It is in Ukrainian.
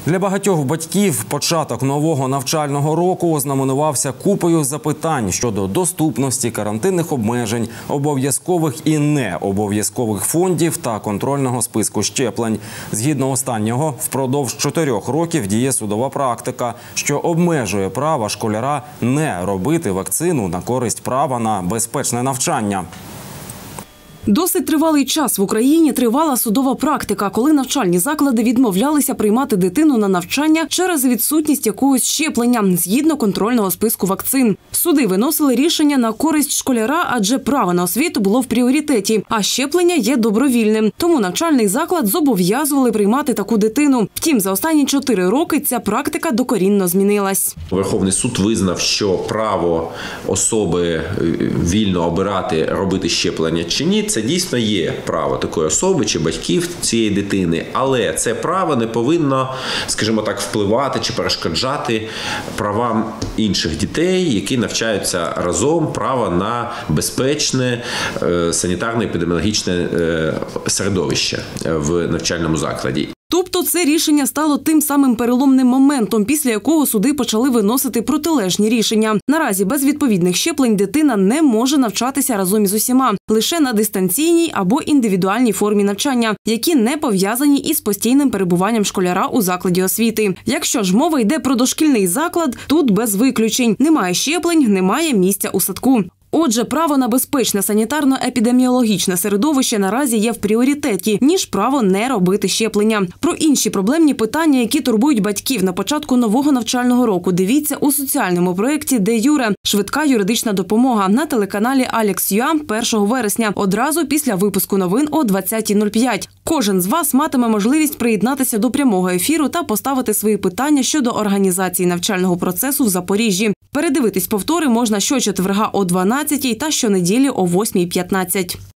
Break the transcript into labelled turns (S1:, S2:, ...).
S1: Для багатьох батьків початок нового навчального року ознаменувався купою запитань щодо доступності, карантинних обмежень, обов'язкових і необов'язкових фондів та контрольного списку щеплень. Згідно останнього, впродовж 4 років діє судова практика, що обмежує право школяра не робити вакцину на користь права на безпечне навчання.
S2: Досить тривалий час в Україні тривала судова практика, коли навчальні заклади відмовлялися приймати дитину на навчання через відсутність якогось щеплення згідно контрольного списку вакцин. Суди виносили рішення на користь школяра, адже право на освіту було в пріоритеті, а щеплення є добровільним. Тому навчальний заклад зобов'язували приймати таку дитину. Втім, за останні 4 роки ця практика докорінно змінилась.
S3: Верховний суд визнав, що право особи вільно обирати, робити щеплення чи ні, це дійсно є право такої особи чи батьків цієї дитини, але це право не повинно, скажімо так, впливати чи перешкоджати правам інших дітей, які навчаються разом, право на безпечне санітарно-епідеміологічне середовище в навчальному закладі.
S2: Тобто це рішення стало тим самим переломним моментом, після якого суди почали виносити протилежні рішення. Наразі без відповідних щеплень дитина не може навчатися разом із усіма, лише на дистанційній або індивідуальній формі навчання, які не пов'язані із постійним перебуванням школяра у закладі освіти. Якщо ж мова йде про дошкільний заклад, тут без виключень. Немає щеплень, немає місця у садку. Отже, право на безпечне санітарно-епідеміологічне середовище наразі є в пріоритеті, ніж право не робити щеплення. Про інші проблемні питання, які турбують батьків на початку нового навчального року, дивіться у соціальному проєкті «Де Юре» – швидка юридична допомога на телеканалі Алекс.ua 1 вересня, одразу після випуску новин о 20:05. Кожен з вас матиме можливість приєднатися до прямого ефіру та поставити свої питання щодо організації навчального процесу в Запоріжжі. Передивитись повтори можна щочетверга о 12:00 та щонеділі о 8:15.